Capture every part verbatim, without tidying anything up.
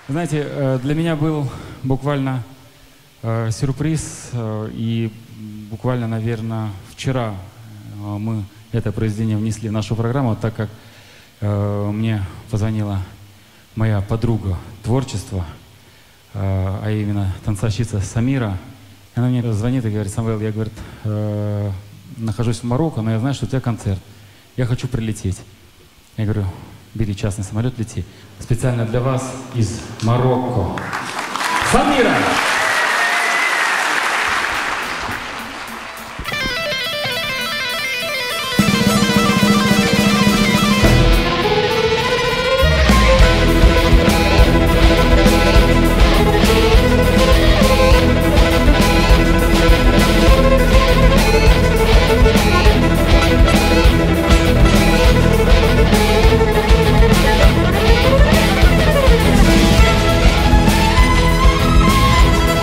Знаете, для меня был буквально сюрприз, и буквально, наверное, вчера мы это произведение внесли в нашу программу, так как мне позвонила моя подруга творчества, а именно танцовщица Самира. Она мне звонит и говорит: Самвел, я, говорит, нахожусь в Марокко, но я знаю, что у тебя концерт. Я хочу прилететь. Я говорю: бери частный самолет, лети. Специально для вас из Марокко. Самира! We'll be right back.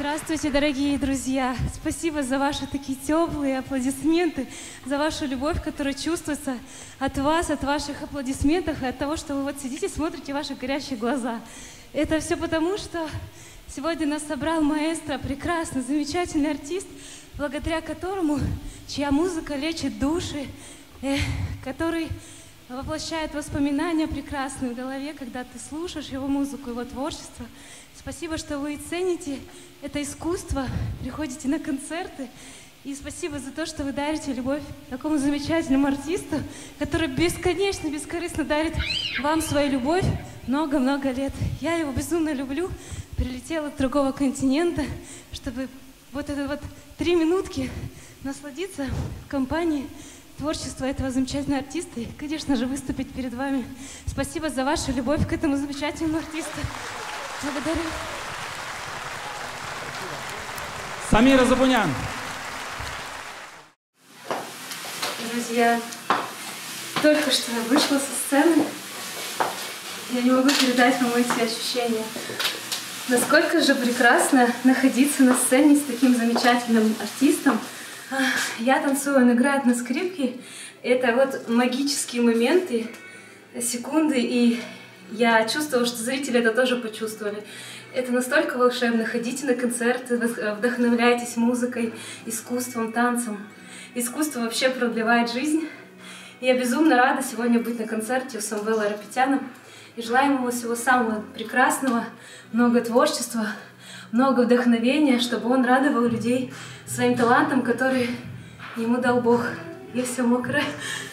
Здравствуйте, дорогие друзья! Спасибо за ваши такие теплые аплодисменты, за вашу любовь, которая чувствуется от вас, от ваших аплодисментов и от того, что вы вот сидите, смотрите в ваши горящие глаза. Это все потому, что сегодня нас собрал маэстро, прекрасный, замечательный артист, благодаря которому, чья музыка лечит души, э, который воплощает воспоминания прекрасные в голове, когда ты слушаешь его музыку, его творчество. Спасибо, что вы цените это искусство, приходите на концерты. И спасибо за то, что вы дарите любовь такому замечательному артисту, который бесконечно, бескорыстно дарит вам свою любовь много-много лет. Я его безумно люблю. Прилетела с другого континента, чтобы вот это вот три минутки насладиться в компании творчества этого замечательного артиста и, конечно же, выступить перед вами. Спасибо за вашу любовь к этому замечательному артисту. Благодарю. Самира Запунян. Друзья, только что я вышла со сцены. Я не могу передать вам эти ощущения. Насколько же прекрасно находиться на сцене с таким замечательным артистом. Я танцую, он играет на скрипке. Это вот магические моменты, секунды, и я чувствовала, что зрители это тоже почувствовали. Это настолько волшебно. Ходите на концерты, вдохновляйтесь музыкой, искусством, танцем. Искусство вообще продлевает жизнь. И я безумно рада сегодня быть на концерте у Самвела Айрапетяна. И желаем ему всего самого прекрасного, много творчества, много вдохновения, чтобы он радовал людей своим талантом, который ему дал Бог. Я все мокрая.